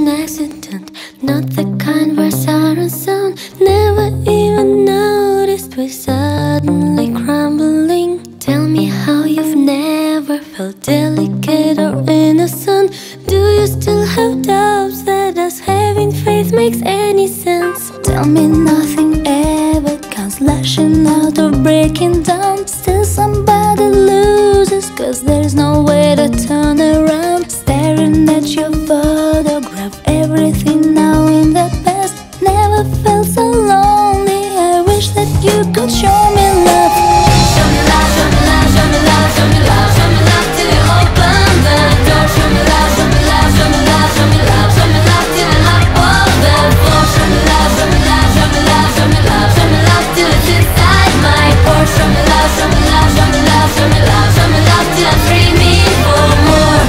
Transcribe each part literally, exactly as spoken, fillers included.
accident, not the kind where sirens sound. Never even noticed we suddenly crumbling. Tell me how you've never felt delicate or innocent. Do you still have doubts that us having faith makes any sense? Tell me nothing ever comes lashing out or breaking down. Still somebody loses, cause there's no way to turn around. Staring at your photograph, everything now in the past. Never felt so lonely, I wish that you could show me love. Show me love, show me love, show me love, show me love, show me love till you open the door. Show me love, show me love, show me love, show me love, show me love till you lock all the doors. Show me love, show me love, show me love, show me love, show me love till it's inside my pores. Show me love, show me love, show me love, show me love, show me love till I'm dreaming for more.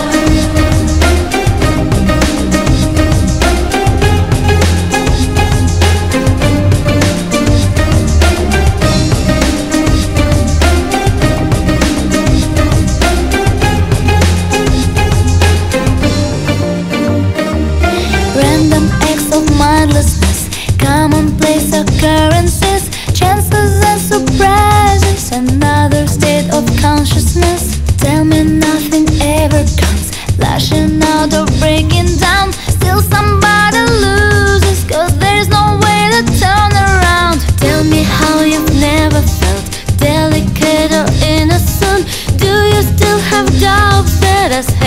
Random acts of mindlessness, commonplace occurrences, chances and surprises, another state of consciousness. Tell me nothing ever comes lashing out or breaking down. Still somebody loses, cause there's no way to turn around. Tell me how you've never felt delicate or innocent. Do you still have doubts that us